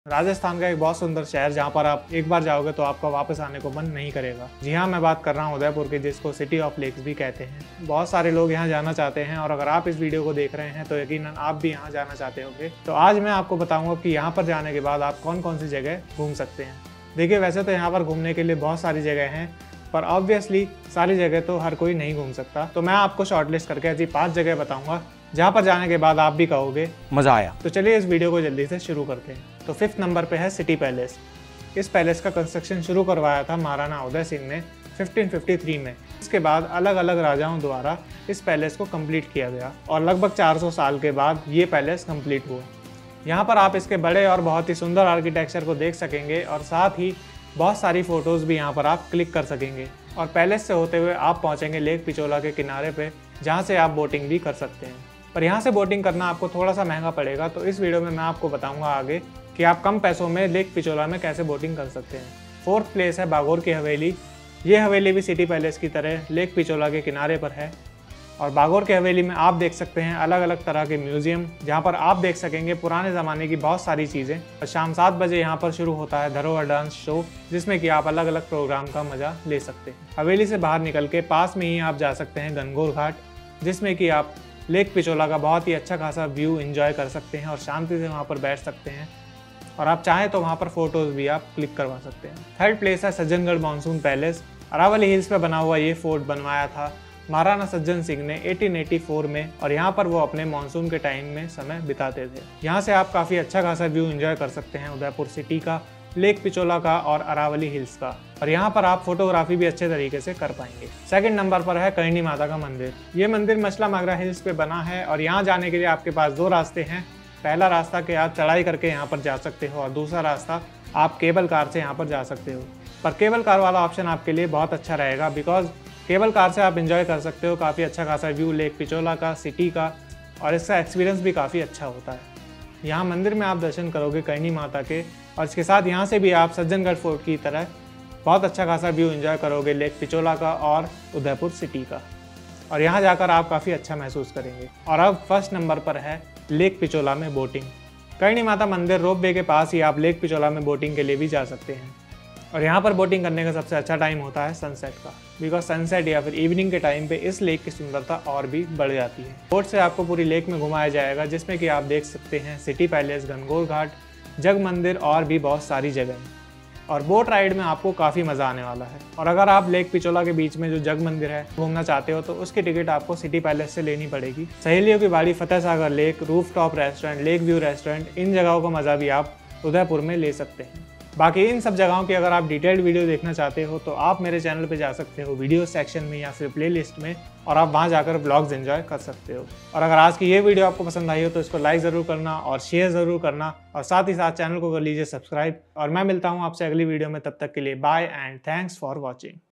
राजस्थान का एक बहुत सुंदर शहर जहाँ पर आप एक बार जाओगे तो आपका वापस आने को मन नहीं करेगा। जी हाँ, मैं बात कर रहा हूँ उदयपुर की, जिसको सिटी ऑफ लेक्स भी कहते हैं। बहुत सारे लोग यहाँ जाना चाहते हैं और अगर आप इस वीडियो को देख रहे हैं तो यकीनन आप भी यहाँ जाना चाहते होंगे। तो आज मैं आपको बताऊंगा कि यहाँ पर जाने के बाद आप कौन कौन सी जगह घूम सकते हैं। देखिए, वैसे तो यहाँ पर घूमने के लिए बहुत सारी जगह हैं, पर ऑब्वियसली सारी जगह तो हर कोई नहीं घूम सकता। तो मैं आपको शॉर्टलिस्ट करके ऐसी 5 जगह बताऊंगा जहाँ पर जाने के बाद आप भी कहोगे मजा आया। तो चलिए इस वीडियो को जल्दी से शुरू करते हैं। तो 5th नंबर पे है सिटी पैलेस। इस पैलेस का कंस्ट्रक्शन शुरू करवाया था महाराणा उदय सिंह ने 1553 में। इसके बाद अलग अलग राजाओं द्वारा इस पैलेस को कंप्लीट किया गया और लगभग 400 साल के बाद ये पैलेस कंप्लीट हुआ। यहाँ पर आप इसके बड़े और बहुत ही सुंदर आर्किटेक्चर को देख सकेंगे और साथ ही बहुत सारी फोटोज़ भी यहाँ पर आप क्लिक कर सकेंगे। और पैलेस से होते हुए आप पहुँचेंगे लेक पिचोला के किनारे पे, जहाँ से आप बोटिंग भी कर सकते हैं। पर यहाँ से बोटिंग करना आपको थोड़ा सा महंगा पड़ेगा, तो इस वीडियो में मैं आपको बताऊंगा आगे कि आप कम पैसों में लेक पिचोला में कैसे बोटिंग कर सकते हैं। 4th प्लेस है बागोर की हवेली। ये हवेली भी सिटी पैलेस की तरह लेक पिचोला के किनारे पर है और बागोर की हवेली में आप देख सकते हैं अलग अलग तरह के म्यूजियम, जहाँ पर आप देख सकेंगे पुराने ज़माने की बहुत सारी चीज़ें। और शाम 7 बजे यहाँ पर शुरू होता है धरोहर डांस शो, जिसमें कि आप अलग अलग प्रोग्राम का मजा ले सकते हैं। हवेली से बाहर निकल के पास में ही आप जा सकते हैं गनगौर घाट, जिसमें कि आप लेक पिचोला का बहुत ही अच्छा खासा व्यू एंजॉय कर सकते हैं और शांति से वहाँ पर बैठ सकते हैं और आप चाहें तो वहाँ पर फोटोज़ भी आप क्लिक करवा सकते हैं। 3rd प्लेस है Sajjangarh monsoon palace. Aravalli hills पे बना हुआ ये फोर्ट बनवाया था महाराणा सज्जन सिंह ने 1884 में और यहाँ पर वो अपने मानसून के टाइम में समय बिताते थे। यहाँ से आप काफ़ी अच्छा खासा व्यू एंजॉय कर सकते हैं उदयपुर सिटी का, लेक पिचोला का और अरावली हिल्स का, और यहाँ पर आप फोटोग्राफी भी अच्छे तरीके से कर पाएंगे। 2nd नंबर पर है करणी माता का मंदिर। ये मंदिर मछला मागरा हिल्स पे बना है और यहाँ जाने के लिए आपके पास 2 रास्ते हैं। पहला रास्ता कि आप चढ़ाई करके यहाँ पर जा सकते हो और दूसरा रास्ता आप केबल कार से यहाँ पर जा सकते हो। पर केबल कार वाला ऑप्शन आपके लिए बहुत अच्छा रहेगा, बिकॉज केबल कार से आप इंजॉय कर सकते हो काफ़ी अच्छा खासा व्यू लेक पिचोला का, सिटी का, और इसका एक्सपीरियंस भी काफ़ी अच्छा होता है। यहाँ मंदिर में आप दर्शन करोगे करणी माता के और इसके साथ यहाँ से भी आप सज्जनगढ़ फोर्ट की तरह बहुत अच्छा खासा व्यू एंजॉय करोगे लेक पिचोला का और उदयपुर सिटी का, और यहाँ जाकर आप काफ़ी अच्छा महसूस करेंगे। और अब 1st नंबर पर है लेक पिचोला में बोटिंग। करणी माता मंदिर रोप वे के पास ही आप लेक पिचोला में बोटिंग के लिए भी जा सकते हैं और यहाँ पर बोटिंग करने का सबसे अच्छा टाइम होता है सनसेट का, बिकॉज सनसेट या फिर इवनिंग के टाइम पे इस लेक की सुंदरता और भी बढ़ जाती है। बोट से आपको पूरी लेक में घुमाया जाएगा, जिसमें कि आप देख सकते हैं सिटी पैलेस, गनगौर घाट, जग मंदिर और भी बहुत सारी जगह। और बोट राइड में आपको काफ़ी मज़ा आने वाला है। और अगर आप लेक पिचोला के बीच में जो जग मंदिर है घूमना चाहते हो तो उसकी टिकट आपको सिटी पैलेस से लेनी पड़ेगी। Saheliyon ki Bari, Fateh Sagar lake, roof top restaurant, lake view restaurant, इन जगहों का मज़ा भी आप उदयपुर में ले सकते हैं। बाकी इन सब जगहों की अगर आप डिटेल्ड वीडियो देखना चाहते हो तो आप मेरे चैनल पे जा सकते हो वीडियो सेक्शन में या फिर प्लेलिस्ट में, और आप वहाँ जाकर ब्लॉग्स एंजॉय कर सकते हो। और अगर आज की ये वीडियो आपको पसंद आई हो तो इसको लाइक ज़रूर करना और शेयर ज़रूर करना, और साथ ही साथ चैनल को कर लीजिए सब्सक्राइब। और मैं मिलता हूँ आपसे अगली वीडियो में, तब तक के लिए bye and thanks for watching.